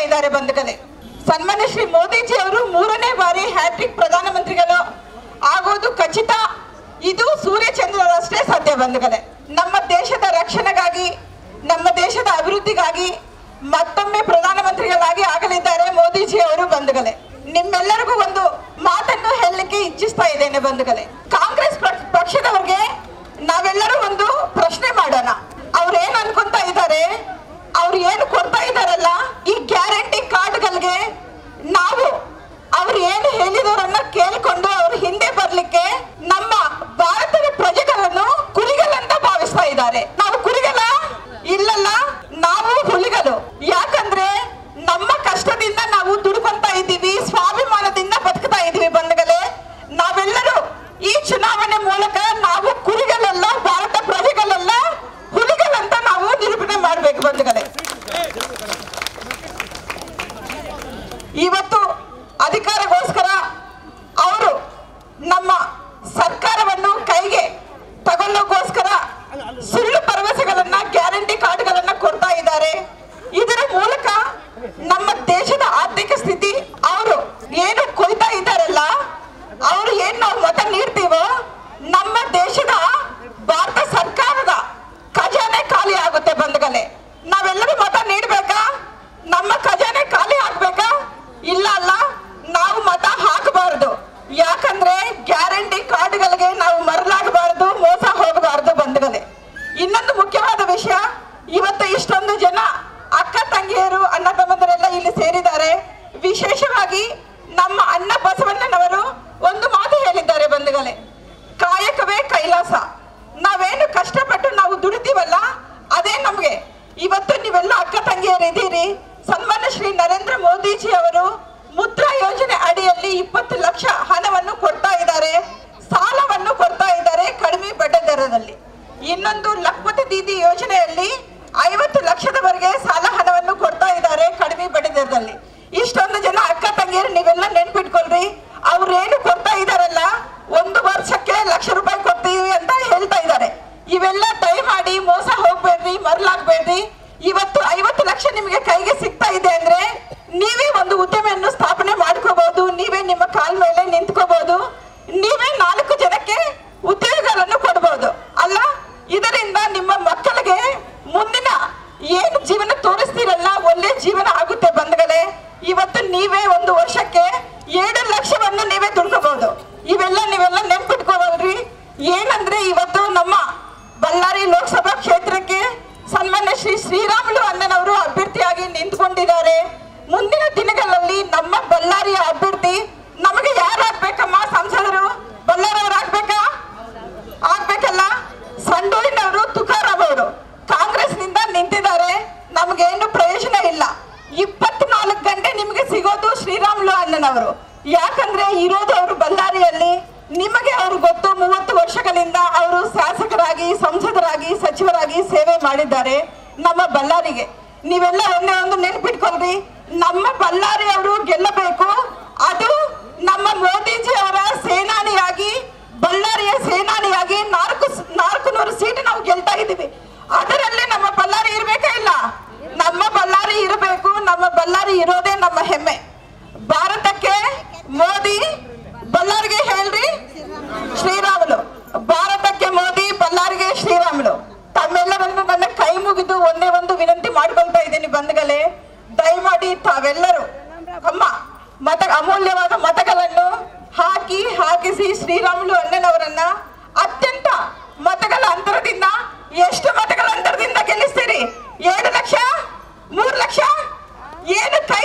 ಇದ್ದಾರೆ ಬಂಧುಗಳೇ. ಸನ್ಮಾನ್ಯ ಶ್ರೀ ಮೋದಿಜಿ ಅವರು 3ನೇ ಬಾರಿ ಹ್ಯಾಟ್ರಿಕ್ ಪ್ರಧಾನಮಂತ್ರಿಗಳು ಆಗೋದು ಖಚಿತ. ಇದು ಸೂರ್ಯಚಂದ್ರರಷ್ಟೇ ಸಾಧ್ಯ ಬಂಧುಗಳೇ. ನಮ್ಮ ದೇಶದ ರಕ್ಷಣೆಗಾಗಿ, ನಮ್ಮ ದೇಶದ ಅಭಿವೃದ್ಧಿಗಾಗಿ ಮತ್ತೊಮ್ಮೆ ಪ್ರಧಾನಮಂತ್ರಿಗಳಾಗಿ ಆಗಲಿದ್ದಾರೆ ಮೋದಿಜಿ ಅವರು ಬಂಧುಗಳೇ. ನಿಮ್ಮೆಲ್ಲರಿಗೂ ಒಂದು ಮಾತನ್ನು ಹೇಳಲಿಕ್ಕೆ ಇಚ್ಛಿಸ್ತಾ ಇದ್ದೇನೆ ಬಂಧುಗಳೇ. ಕಾಂಗ್ರೆಸ್ ಪಕ್ಷದವರಿಗೆ ನಾವೆಲ್ಲರೂ ಒಂದು ಪ್ರಶ್ನೆ ಮಾಡೋಣ. ಅವ್ರು ಏನ್ ಅನ್ಕೊಂತ ಇದ್ದಾರೆ, ಅವ್ರು ಏನು ಕೊಡ್ತಾ ಇದಾರಲ್ಲ ಈ ಗ್ಯಾರಂಟಿ ಕಾರ್ಡ್ಗಳಿಗೆ, ನಾವು ಅವ್ರು ಏನು ಹೇಳಿದವರನ್ನ ಕೇಳ್ಕೊಂಡು ಅವ್ರ ಹಿಂದೆ ಬರ್ಲಿಕ್ಕೆ ನಮ್ಮ ಭಾರತದ ಪ್ರಜೆಗಳನ್ನು ಕುರಿಗಳಂತ ಭಾವಿಸ್ತಾ ಇದ್ದಾರೆ. ನಾವು ಕುರಿಗಳ ಇಲ್ಲಲ್ಲ, ನಾವು ಹುಲಿಗಳು. ಯಾಕಂದ್ರೆ ನಮ್ಮ ಕಷ್ಟದಿಂದ ನಾವು ದುಡ್ಕೊಂತ ಇದ್ದೀವಿ, ಸ್ವಾಭಿಮಾನದಿಂದ ಬದುಕ್ತಾ ಇದ್ದೀವಿ ಬಂಧುಗಳೇ. ನಾವೆಲ್ಲರೂ ಈ ಚುನಾವಣೆ ಮೂಲಕ ನಾವು ಕುರಿಗಳಲ್ಲ, ಭಾರತ ಪ್ರಜೆಗಳಲ್ಲ, ಹುಲಿಗಳಂತ ನಾವು ನಿರೂಪಣೆ ಮಾಡ್ಬೇಕು ಬಂಧುಗಳೇ. ಇವತ್ತು ಅಧಿಕಾರಗೋಸ್ಕರ ಅವರು ನಮ್ಮ ಸರ್ಕಾರವನ್ನು ಕೈಗೆ ತಗೊಳ್ಳೋಗೋಸ್ಕರ ಸುಳ್ಳು ಭರವಸೆಗಳನ್ನ, ಗ್ಯಾರಂಟಿ ಕಾರ್ಡ್ಗಳನ್ನ ಕೊಡ್ತಾ ಇದ್ದಾರೆ. ಇದರ ಮೂಲಕ ನಮ್ಮ ದೇಶದ ಆರ್ಥಿಕ ಸ್ಥಿತಿ, ಅವರು ಏನು ಕೊಯ್ತಾ ಇದ್ದಾರಲ್ಲ, ಅವರು ಏನ್ ನಾವು ಮತ ನೀಡ್ತೀವೋ ನಮ್ಮ ದೇಶದ ಭಾರತ ಸರ್ಕಾರದ ಖಜಾನೆ ಖಾಲಿ ಆಗುತ್ತೆ ಬಂಧುಗಳೇ. ನಾವೆಲ್ಲರೂ ಮತ ನೀಡ್ಬೇಕಾ? ನಮ್ಮ ಖಜಾನೆ ಖಾಲಿ ಆಗ್ಬೇಕಾ? ಇಲ್ಲ ಅಲ್ಲ, ನಾವು ಮತ ಹಾಕಬಾರದು. ಯಾಕಂದ್ರೆ ಗ್ಯಾರಂಟಿ ಕಾರ್ಡ್ಗಳಿಗೆ ನಾವು ಮರಳಾಗಬಾರದು, ಮೋಸ ಹೋಗಬಾರದು ಬಂಧುಗಳೇ. ಇನ್ನೊಂದು ಮುಖ್ಯವಾದ ವಿಷಯ, ಇವತ್ತು ಇಷ್ಟೊಂದು ಜನ ಅಕ್ಕ ತಂಗಿಯರು, ಅಣ್ಣ ತಮ್ಮಂದರೆಲ್ಲ ಇಲ್ಲಿ ಸೇರಿದ್ದಾರೆ. ವಿಶೇಷವಾಗಿ ನಮ್ಮ ಅಣ್ಣ ಬಸವಣ್ಣನವರು ಒಂದು ಮಾತು ಹೇಳಿದ್ದಾರೆ ಬಂಧುಗಳೇ, ಕಾಯಕವೇ ಕೈಲಾಸ. ನಾವೇನು ಕಷ್ಟಪಟ್ಟು ನಾವು ದುಡಿತೀವಲ್ಲ, ಅದೇ ನಮ್ಗೆ. ಇವತ್ತು ನೀವೆಲ್ಲ ಅಕ್ಕ ತಂಗಿಯರು ಇದ್ದೀರಿ. ಸನ್ಮಾನ್ಯ ಶ್ರೀ ನರೇಂದ್ರ ಮೋದಿಜಿ ಅವರು ಮುದ್ರಾ ಯೋಜನೆ ಅಡಿಯಲ್ಲಿ 20 ಲಕ್ಷ ಹಣವನ್ನು ಕೊಡ್ತಾ ಇದ್ದಾರೆ, ಸಾಲವನ್ನು ಕೊಡ್ತಾ ಇದ್ದಾರೆ ಕಡಿಮೆ ಬಡ್ಡಿ ದರದಲ್ಲಿ. ಇನ್ನೊಂದು ಲಖಪತಿ ದೀದಿ ಯೋಜನೆಯಲ್ಲಿ 50 ಲಕ್ಷದವರೆಗೆ ಸಾಲ ಹಣವನ್ನು ಕೊಡ್ತಾ ಇದ್ದಾರೆ ಕಡಿಮೆ ಬಡ್ಡಿ ದರದಲ್ಲಿ. ಇಷ್ಟೊಂದು ಜನ ಅಕ್ಕ ತಂಗಿಯರು ನೀವೆಲ್ಲ ನೆನ್ಪಿಟ್ಕೊಳ್ರಿ. ಅವ್ರು ಏನು ಕೊಡ್ತಾ ಇದಾರಲ್ಲ, 1 ವರ್ಷಕ್ಕೆ ₹1,00,000 ಕೊಡ್ತೀವಿ ಅಂತ ಹೇಳ್ತಾ ಇದ್ದಾರೆ. ಇವೆಲ್ಲ ದಯಮಾಡಿ ಮೋಸ ಹೋಗ್ಬೇಡ್ರಿ, ಮರಳಾಗ್ಬೇಡ್ರಿ. ಇವತ್ತು 50 ಲಕ್ಷ ನಿಮಗೆ ಕೈಗೆ ಸಿಗ್ತಾ ಇದೆ ಅಂದ್ರೆ ನೀವೇ ಒಂದು ಉದ್ಯಮವನ್ನು ಸ್ಥಾಪನೆ ಮಾಡ್ಕೋಬಹುದು, ನೀವೇ ನಿಮ್ಮ ಕಾಲ್ ಮೇಲೆ ನಿಂತ್ಕೋಬಹುದು, ನೀವೇ 4 ಜನಕ್ಕೆ ಉದ್ಯೋಗಗಳನ್ನು ಕೊಡಬಹುದು ಅಲ್ಲ. ಇದರಿಂದ ನಿಮ್ಮ ಮಕ್ಕಳಿಗೆ ಮುಂದಿನ ಏನು ಜೀವನ ತೋರಿಸ್ತೀರಲ್ಲ, ಒಳ್ಳೆ ಜೀವನ ಆಗುತ್ತೆ ಬಂಧುಗಳೇ. ಇವತ್ತು ನೀವೇ 1 ವರ್ಷಕ್ಕೆ 7 ಲಕ್ಷವನ್ನು ನೀವೇ ದುಡ್ಕೋಬಹುದು. ನೀವೆಲ್ಲ ನೆನ್ಪಿಟ್ಕೋಬೋದ್ರಿ. ಏನಂದ್ರೆ ಇವತ್ತು ನಮ್ಮ ಬಳ್ಳಾರಿ ಲೋಕಸಭಾ ಕ್ಷೇತ್ರಕ್ಕೆ ಸನ್ಮಾನ್ಯ ಶ್ರೀ ಶ್ರೀರಾಮುಲು ಅಣ್ಣನವರು ಅಭ್ಯರ್ಥಿಯಾಗಿ ನಿಂತ್ಕೊಂಡಿದ್ದಾರೆ. ಮುಂದಿನ ದಿನಗಳಲ್ಲಿ ನಮ್ಮ ಬಳ್ಳಾರಿಯ ಅಭ್ಯರ್ಥಿ ನಮಗೆ ಯಾರು ಆಗ್ಬೇಕಮ್ಮ? ಸಂಸದರು ಬಳ್ಳಾರವ್ರು ಆಗ್ಬೇಕಾ? ಆಗ್ಬೇಕಲ್ಲ. ಸಂಡೂರಿನವರು ತುಕಾರಾಮ್ ಅವರು ಕಾಂಗ್ರೆಸ್ ನಿಂದ ನಿಂತಿದ್ದಾರೆ. ನಮಗೇನು ಪ್ರಯೋಜನ ಇಲ್ಲ. 24 ಗಂಟೆ ನಿಮಗೆ ಸಿಗೋದು ಶ್ರೀರಾಮುಲು ಅಣ್ಣನವರು. ಯಾಕಂದ್ರೆ ಇರೋದು ಅವರು ಬಳ್ಳಾರಿಯಲ್ಲಿ. ನಿಮಗೆ ಅವ್ರು ಗೊತ್ತು, 30 ವರ್ಷಗಳಿಂದ ಅವರು ಶಾಸಕರಾಗಿ, ಸಂಸದರಾಗಿ, ಸಚಿವರಾಗಿ ಸೇವೆ ಮಾಡಿದ್ದಾರೆ ನಮ್ಮ ಬಳ್ಳಾರಿಗೆ. ನೀವೆಲ್ಲ ಒಂದು ನೆನ್ಪಿಟ್ಕೊಳ್ರಿ, ನಮ್ಮ ಬಳ್ಳಾರಿ ಅವರು ಗೆಲ್ಲಬೇಕು. ಅದು ನಮ್ಮ ಮೋದಿಜಿ ಅವರ ಸೇನಾನಿಯಾಗಿ, ಬಳ್ಳಾರಿಯ ಸೇನಾನಿಯಾಗಿ 400 ಸೀಟ್ ನಾವು ಗೆಲ್ತಾ ಇದ್ದೀವಿ. ಅದರಲ್ಲಿ ನಮ್ಮ ಬಳ್ಳಾರಿ ಇರ್ಬೇಕಾ? ಇಲ್ಲ, ನಮ್ಮ ಬಳ್ಳಾರಿ ಇರಬೇಕು. ನಮ್ಮ ಬಳ್ಳಾರಿ ಇರೋದೇ ನಮ್ಮ ಹೆಮ್ಮೆ. ಭಾರತಕ್ಕೆ ಮೋದಿ, ಬಳ್ಳಾರಿಗೆ ಹೇಳ್ರಿ ಶ್ರೀರಾಮುಲು. ಭಾರತಕ್ಕೆ ಮೋದಿ, ಬಳ್ಳಾರಿಗೆ ಶ್ರೀರಾಮುಲು. ತಮ್ಮೆಲ್ಲರನ್ನು ನನ್ನ ಕೈ ಮುಗಿದು ಒಂದೇ ಒಂದು ವಿನಂತಿ ಮಾಡ್ಕೊಳ್ತಾ ಇದ್ದೀನಿ ಬಂಧುಗಳೇ, ದಯಮಾಡಿ ತಾವೆಲ್ಲರೂ ಅಮೂಲ್ಯವಾದ ಮತಗಳನ್ನು ಹಾಕಿಸಿ ಶ್ರೀರಾಮುಲು ಅಣ್ಣನವರನ್ನ ಅತ್ಯಂತ ಮತಗಳ ಅಂತರದಿಂದ, ಎಷ್ಟು ಮತಗಳ ಅಂತರದಿಂದ ಗೆಲ್ಲಿಸ್ತೀರಿ? 7 ಲಕ್ಷ, 3 ಲಕ್ಷ? ಏನು ಕೈ